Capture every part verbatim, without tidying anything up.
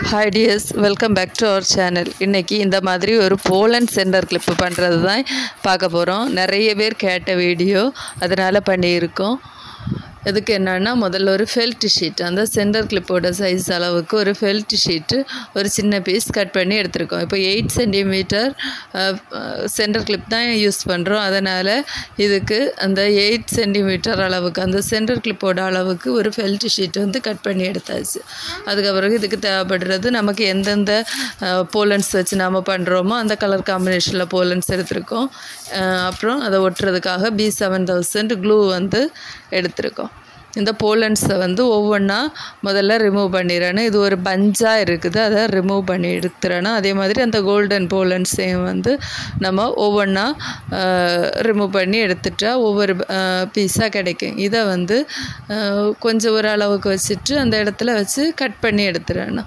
Hi dears, welcome back to our channel. இன்னைக்கு இந்த மாதிரி ஒரு போலண்ட் சென்டர் கிளிப் பண்ணுறது தான் பார்க்க போகிறோம். நிறைய பேர் கேட்ட வீடியோ அதனால் பண்ணியிருக்கோம். இதுக்கு என்னென்னா முதல்ல ஒரு ஃபெல்ட் ஷீட், அந்த சென்டர் கிளிப்போட சைஸ் அளவுக்கு ஒரு ஃபெல்ட் ஷீட்டு ஒரு சின்ன பீஸ் கட் பண்ணி எடுத்துருக்கோம். இப்போ எயிட் சென்டிமீட்டர் சென்டர் கிளிப் தான் யூஸ் பண்ணுறோம். அதனால் இதுக்கு அந்த எயிட் சென்டிமீட்டர் அளவுக்கு அந்த சென்டர் கிளிப்போட அளவுக்கு ஒரு ஃபெல்ட் ஷீட் வந்து கட் பண்ணி எடுத்தாச்சு. அதுக்கப்புறம் இதுக்கு தேவைப்படுறது நமக்கு எந்தெந்த போலன்ஸ் வச்சு நாம் பண்ணுறோமோ அந்த கலர் காம்பினேஷனில் போலன்ஸ் எடுத்திருக்கோம். அப்புறம் அதை ஒட்டுறதுக்காக பி செவன் தௌசண்ட் க்ளூ வந்து எடுத்திருக்கோம். இந்த போலன்ஸை வந்து ஒவ்வொன்றா முதல்ல ரிமூவ் பண்ணிடணும். இது ஒரு பஞ்சாக இருக்குது, அதை ரிமூவ் பண்ணி எடுத்துடணும். அதே மாதிரி அந்த கோல்டன் போலன்ஸையும் வந்து நம்ம ஒவ்வொன்றா ரிமூவ் பண்ணி எடுத்துட்டா ஒவ்வொரு பீஸாக கிடைக்கும். இதை வந்து கொஞ்சம் ஒரு அளவுக்கு வச்சுட்டு அந்த இடத்துல வச்சு கட் பண்ணி எடுத்துடணும்.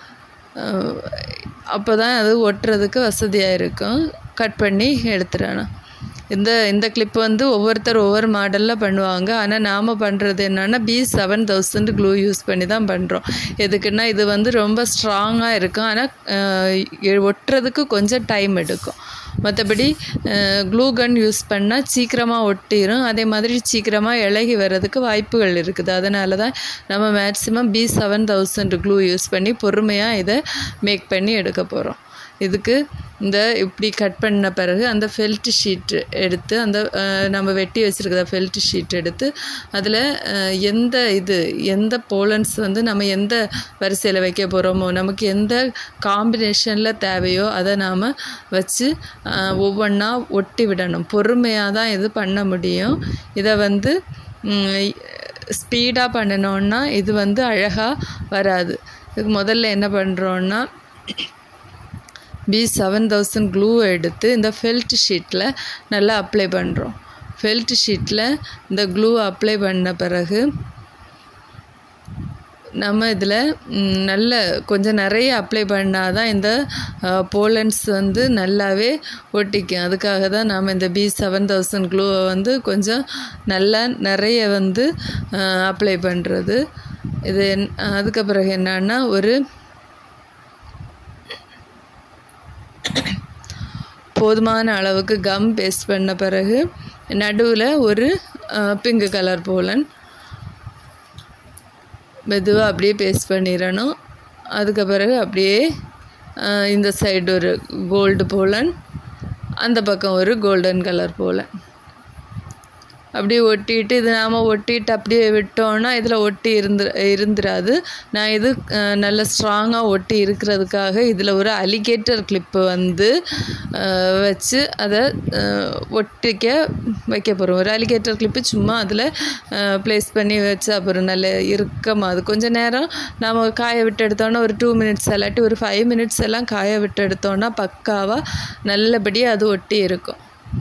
அப்போ தான் அது ஒட்டுறதுக்கு வசதியாக இருக்கும். கட் பண்ணி எடுத்துடணும். இந்த இந்த கிளிப் வந்து ஒவ்வொருத்தர் ஒவ்வொரு மாடலில் பண்ணுவாங்க. ஆனால் நாம் பண்ணுறது என்னென்னா B seven thousand glue use பண்ணி தான் பண்ணுறோம். எதுக்குன்னா இது வந்து ரொம்ப ஸ்ட்ராங்காக இருக்கும், ஆனால் ஒட்டுறதுக்கு கொஞ்சம் டைம் எடுக்கும். மற்றபடி க்ளூ கன் யூஸ் பண்ணால் சீக்கிரமாக ஒட்டிடும், அதே மாதிரி சீக்கிரமாக இலகி வர்றதுக்கு வாய்ப்புகள் இருக்குது. அதனால தான் நம்ம maximum B seven thousand glue use பண்ணி பொறுமையாக இதை மேக் பண்ணி எடுக்க போகிறோம். இதுக்கு இந்த இப்படி கட் பண்ண பிறகு அந்த ஃபெல்ட் ஷீட் எடுத்து அந்த நம்ம வெட்டி வச்சுருக்கிற ஃபெல்ட் ஷீட் எடுத்து அதில் எந்த இது எந்த போலன்ஸ் வந்து நம்ம எந்த வரிசையில் வைக்க போகிறோமோ, நமக்கு எந்த காம்பினேஷனில் தேவையோ அதை நாம் வச்சு ஒவ்வொன்றா ஒட்டி விடணும். பொறுமையாக தான் இது பண்ண முடியும். இதை வந்து ஸ்பீடாக பண்ணினோன்னா இது வந்து அழகாக வராது. இதுக்கு முதல்ல என்ன பண்ணுறோன்னா பி செவன் தௌசண்ட் க்ளூ எடுத்து இந்த ஃபெல்ட் ஷீட்டில் நல்லா அப்ளை பண்ணுறோம். ஃபெல்ட் ஷீட்டில் இந்த க்ளூ அப்ளை பண்ண பிறகு நம்ம இதில் நல்ல கொஞ்சம் நிறைய அப்ளை பண்ணால் தான் இந்த போலன்ஸ் வந்து நல்லாவே ஒட்டிக்கும். அதுக்காக தான் நாம் இந்த பி செவன் தௌசண்ட் க்ளூவை வந்து கொஞ்சம் நல்லா நிறைய வந்து அப்ளை பண்ணுறது. இது அதுக்கு பிறகு என்னன்னா ஒரு போதுமான அளவுக்கு கம் பேஸ்ட் பண்ண பிறகு நடுவில் ஒரு பிங்க் கலர் போலன் மெதுவாக அப்படியே பேஸ்ட் பண்ணிடணும். அதுக்கு பிறகு அப்படியே இந்த சைடு ஒரு கோல்டு போலன், அந்த பக்கம் ஒரு கோல்டன் கலர் போலன் அப்படியே ஒட்டிட்டு இது நாம் ஒட்டிட்டு அப்படியே விட்டோன்னா இதில் ஒட்டி இருந்து இருந்துராது. நான் இது நல்ல ஸ்ட்ராங்காக ஒட்டி இருக்கிறதுக்காக இதில் ஒரு அலிகேட்டர் கிளிப்பு வந்து வச்சு அதை ஒட்டிக்க வைக்க போகிறோம். ஒரு அலிகேட்டர் கிளிப்பு சும்மா அதில் ப்ளேஸ் பண்ணி வச்சு அப்புறம் நல்ல இறுக்கமாக அது கொஞ்சம் நேரம் நாம் காய விட்டு எடுத்தோன்னா ஒரு டூ மினிட்ஸ் இல்லாட்டி ஒரு ஃபைவ் மினிட்ஸ் எல்லாம் காய விட்டு எடுத்தோன்னா பக்காவாக நல்லபடியாக அது ஒட்டி இருக்கும்.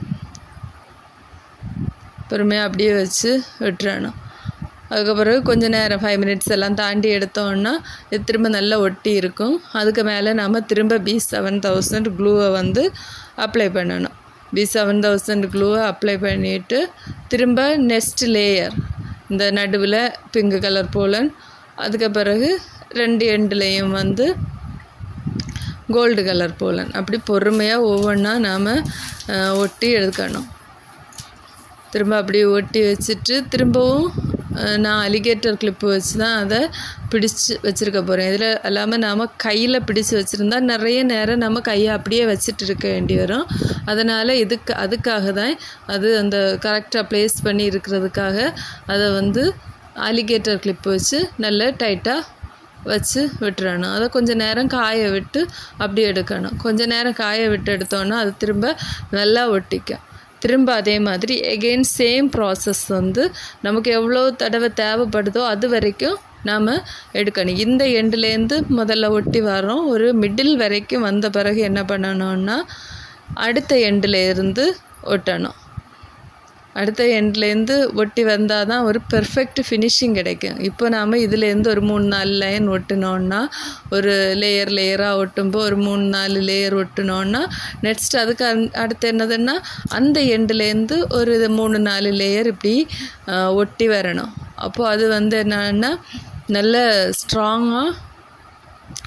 பொறுமையாக அப்படியே வச்சு விட்டுறணும். அதுக்கப்புறம் கொஞ்சம் நேரம் ஃபைவ் மினிட்ஸ் எல்லாம் தாண்டி எடுத்தோன்னா இது திரும்ப நல்லா ஒட்டி இருக்கும். அதுக்கு மேலே நம்ம திரும்ப பி செவன் தௌசண்ட் க்ளூவை வந்து அப்ளை பண்ணணும். பி செவன் தௌசண்ட் க்ளூவை அப்ளை பண்ணிவிட்டு திரும்ப நெக்ஸ்ட் லேயர் இந்த நடுவில் பிங்க் கலர் போலன், அதுக்கு பிறகு ரெண்டு எண்டுலேயும் வந்து கோல்டு கலர் போலன், அப்படி பொறுமையாக ஒவ்வொன்றா நாம் ஒட்டி எடுக்கணும். திரும்ப அப்படியே ஒட்டி வச்சுட்டு திரும்பவும் நான் அலிகேட்டர் கிளிப்பு வச்சு தான் அதை பிடிச்சி வச்சுருக்க போகிறேன். இதில் இல்லாமல் நாம் கையில் பிடிச்சி வச்சுருந்தா நிறைய நேரம் நம்ம கையை அப்படியே வச்சுட்டு இருக்க வேண்டி வரும். அதனால் இதுக்கு அதுக்காக தான் அது அந்த கரெக்டாக ப்ளேஸ் பண்ணி இருக்கிறதுக்காக அதை வந்து அலிகேட்டர் கிளிப்பு வச்சு நல்ல டைட்டாக வச்சு விட்டுறணும். அதை கொஞ்சம் நேரம் காய விட்டு அப்படியே எடுக்கணும். கொஞ்சம் நேரம் காய விட்டு எடுத்தோன்னா அது திரும்ப நல்லா ஒட்டிக்கும். திரும்ப அதே மாதிரி எகெயின் சேம் ப்ராசஸ் வந்து நமக்கு எவ்வளோ தடவை தேவைப்படுதோ அது வரைக்கும் நாம் எடுக்கணும். இந்த எண்டுலேருந்து முதல்ல ஒட்டி வரோம், ஒரு மிடில் வரைக்கும் வந்த பிறகு என்ன பண்ணணும்னா அடுத்த எண்டுலேருந்து ஒட்டணும். அடுத்த எண்ட்லேருந்து ஒட்டி வந்தால் தான் ஒரு பெர்ஃபெக்ட் ஃபினிஷிங் கிடைக்கும். இப்போ நாம் இதுலேருந்து ஒரு மூணு நாலு லைன் ஒட்டினோன்னா ஒரு லேயர் லேயராக ஒட்டும்போது ஒரு மூணு நாலு லேயர் ஒட்டினோன்னா நெக்ஸ்ட் அதுக்கு அந் அடுத்து என்னதுன்னா அந்த எண்டுலேருந்து ஒரு மூணு நாலு லேயர் இப்படி ஒட்டி வரணும். அப்போது அது வந்து என்னன்னா நல்ல ஸ்ட்ராங்காக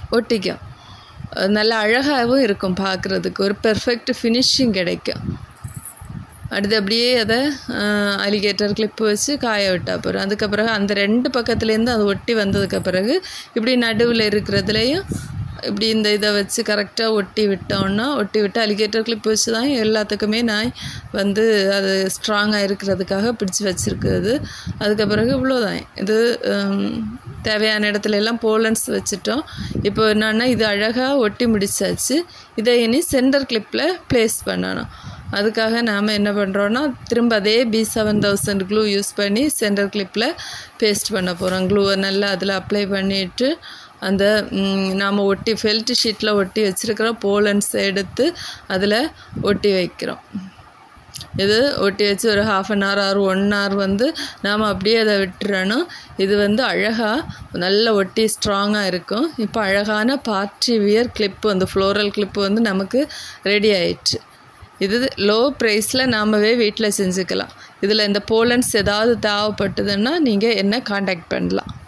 ஒட்டிக்கும். நல்ல அழகாகவும் இருக்கும் பார்க்குறதுக்கு, ஒரு பெர்ஃபெக்ட் ஃபினிஷிங் கிடைக்கும். அடுத்து அப்படியே அதை அலிகேட்டர் கிளிப்பு வச்சு காய விட்டால் போகிறோம். அதுக்கு பிறகு அந்த ரெண்டு பக்கத்துலேருந்து அது ஒட்டி வந்ததுக்கு பிறகு இப்படி நடுவில் இருக்கிறதுலையும் இப்படி இந்த இதை வச்சு கரெக்டாக ஒட்டி விட்டோன்னா, ஒட்டி விட்டு அலிகேட்டர் கிளிப் வச்சு தான் எல்லாத்துக்குமே நான் வந்து அது ஸ்ட்ராங்காக இருக்கிறதுக்காக பிடிச்சி வச்சுருக்குது. அதுக்கு பிறகு இவ்வளோதான். இது தேவையான இடத்துல எல்லாம் போலன்ஸ் வச்சுட்டோம். இப்போ என்னன்னா இது அழகாக ஒட்டி முடிச்சாச்சு. இதை இனி சென்டர் கிளிப்பில் ப்ளேஸ் பண்ணணும். அதுக்காக நாம் என்ன பண்ணுறோன்னா, திரும்ப அதே B seven thousand glue use பண்ணி சென்டர் கிளிப்பில் பேஸ்ட் பண்ண போகிறோம். க்ளூவை நல்லா அதில் அப்ளை பண்ணிவிட்டு அந்த நாம் ஒட்டி ஃபெல்ட் ஷீட்டில் ஒட்டி வச்சுருக்கிற போலன்ஸை எடுத்து அதில் ஒட்டி வைக்கிறோம். இது ஒட்டி வச்சு ஒரு half an hour or one hour வந்து நாம் அப்படியே அதை விட்டுறணும். இது வந்து அழகாக நல்ல ஒட்டி ஸ்ட்ராங்காக இருக்கும். இப்போ அழகான பார்ட்டி வியர் கிளிப்பு, அந்த ஃப்ளோரல் கிளிப்பு வந்து நமக்கு ரெடி ஆயிடுச்சு. இது லோ ப்ரைஸில் நாமவே வீட்டில் செஞ்சுக்கலாம். இதில் இந்த போலன்ஸ் ஏதாவது தேவைப்பட்டதுன்னா நீங்கள் என்ன காண்டாக்ட் பண்ணலாம்.